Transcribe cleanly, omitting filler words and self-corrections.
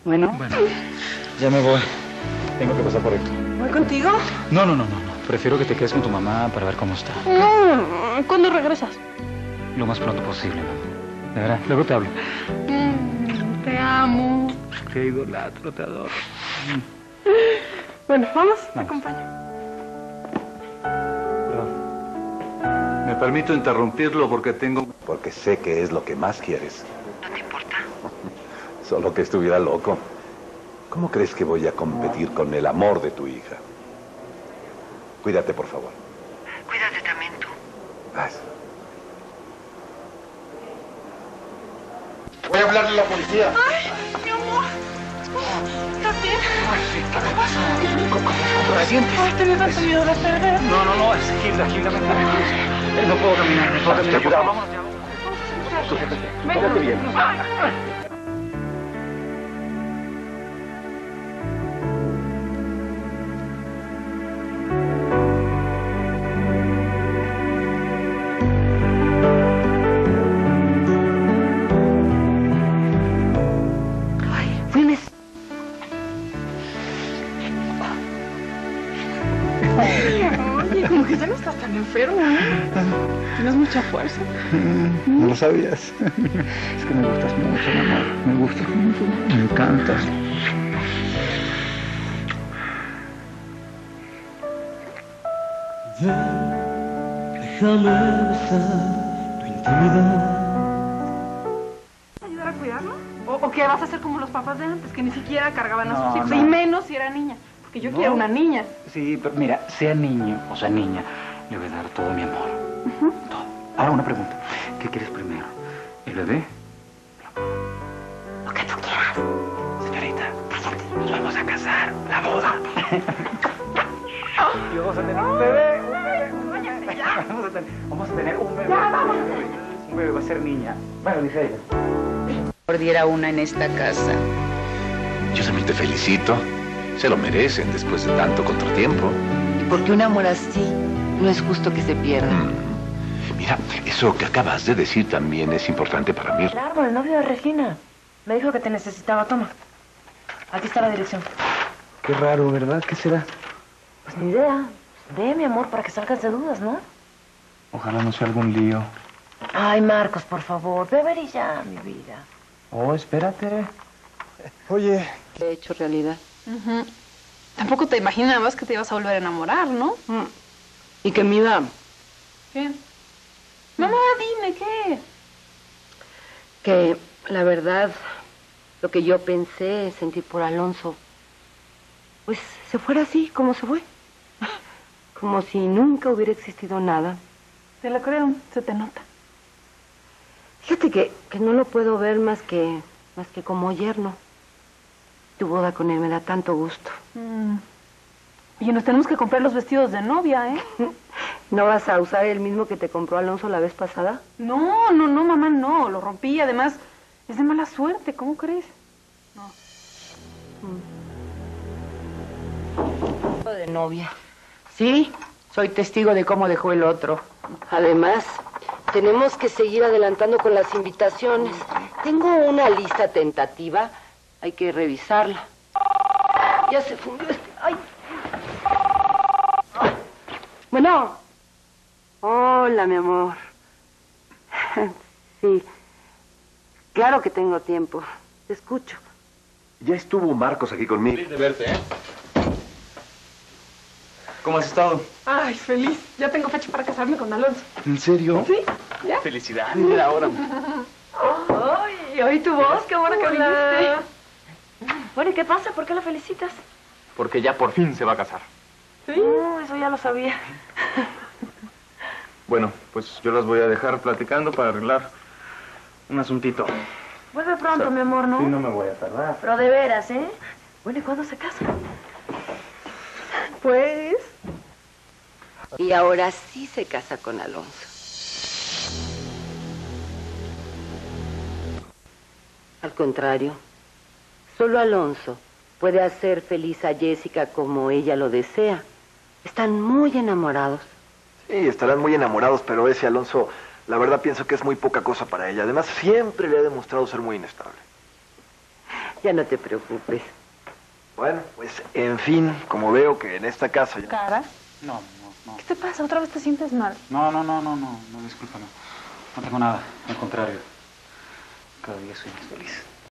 Bueno, ya me voy. Tengo que pasar por esto. ¿Voy contigo? No. Prefiero que te quedes con tu mamá para ver cómo está. ¿Cuándo regresas? Lo más pronto posible, mamá. De verdad, luego te hablo. Te amo. Te idolatro, te adoro. Bueno, vamos, te acompaño. Me permito interrumpirlo porque sé que es lo que más quieres. ¿No te importa? Solo que estuviera loco. ¿Cómo crees que voy a competir con el amor de tu hija? Cuídate, por favor. Cuídate también tú. Vas. Voy a hablarle a la policía. ¡Ay, mi amor! ¿Estás bien? Ay, sí, ¿qué me pasó? ¿Cómo te sientes? Ay, tenía tanto miedo de perder. No, es Gilda, me está. No puedo caminar, Por favor, vámonos ya. Tómate bien. Oye, como que ya no estás tan enfermo, ¿eh? Tienes mucha fuerza. No lo sabías. Es que me gustas mucho, mi amor. Me gustas mucho. Me encantas. Déjame besar tu intimidad. ¿Ayudar a cuidarlo? ¿O qué vas a hacer como los papás de antes, que ni siquiera cargaban a sus hijos? No. Y menos si era niña. Porque yo quiero una niña. Sí, pero mira, sea niño o sea niña, le voy a dar todo mi amor. Todo. Ahora una pregunta. ¿Qué quieres primero? ¿El bebé? Lo que tú quieras. Señorita, cállate. Nos vamos a casar. La boda. Y vamos a tener un bebé. Cállate ya. Vamos a tener un bebé. Ya, vamos. Un bebé va a ser niña. Bueno, dice ella. Mordiera una en esta casa. Yo también te felicito. Se lo merecen después de tanto contratiempo. Y porque un amor así no es justo que se pierda. Mira, eso que acabas de decir también es importante para mí. Claro, el novio de Regina. Me dijo que te necesitaba. Toma. Aquí está la dirección. Qué raro, ¿verdad? ¿Qué será? Pues ni idea. Ve, mi amor, para que salgas de dudas, ¿no? Ojalá no sea algún lío. Ay, Marcos, por favor. Ve a ver y ya, mi vida. Oh, espérate. Oye. He hecho realidad. Tampoco te imaginabas que te ibas a volver a enamorar, ¿no? Y que me iba... ¿Qué? Mamá, dime, ¿qué? Que, la verdad, lo que yo pensé, sentir por Alonso, pues se fuera así, como se fue. Como si nunca hubiera existido nada. Te lo creo, se te nota. Fíjate que no lo puedo ver más que como yerno. Tu boda con él me da tanto gusto. Y nos tenemos que comprar los vestidos de novia, ¿eh? ¿No vas a usar el mismo que te compró Alonso la vez pasada? No, mamá, no. Lo rompí. Además, es de mala suerte. ¿Cómo crees? No. De novia. Sí, soy testigo de cómo dejó el otro. Además, tenemos que seguir adelantando con las invitaciones. Tengo una lista tentativa. Hay que revisarla. Ya se fundió este... ¡Ay! Bueno. Hola, mi amor. Sí. Claro que tengo tiempo. Te escucho. Ya estuvo Marcos aquí conmigo. Feliz de verte, ¿eh? ¿Cómo has estado? Ay, feliz. Ya tengo fecha para casarme con Alonso. ¿En serio? ¿Sí? ¿Ya? Felicidades, mira ahora. Ay, oí tu voz. Qué bueno que viniste. Bueno, ¿y qué pasa? ¿Por qué lo felicitas? Porque ya por fin se va a casar. ¿Sí? Eso ya lo sabía. Bueno, pues yo las voy a dejar platicando para arreglar un asuntito. Vuelve pronto, mi amor, ¿no? Sí, no me voy a tardar. Pero de veras, ¿eh? Bueno, ¿y cuándo se casan? Pues... Y ahora sí se casa con Alonso. Al contrario, solo Alonso puede hacer feliz a Jessica como ella lo desea. Están muy enamorados. Sí, estarán muy enamorados, pero ese Alonso, la verdad pienso que es muy poca cosa para ella. Además, siempre le ha demostrado ser muy inestable. Ya no te preocupes. Bueno, pues, en fin, como veo que en esta casa... ¿Cara? No, no, ¿Qué te pasa? ¿Otra vez te sientes mal? no, disculpa, no. No tengo nada, al contrario. Cada día soy más feliz.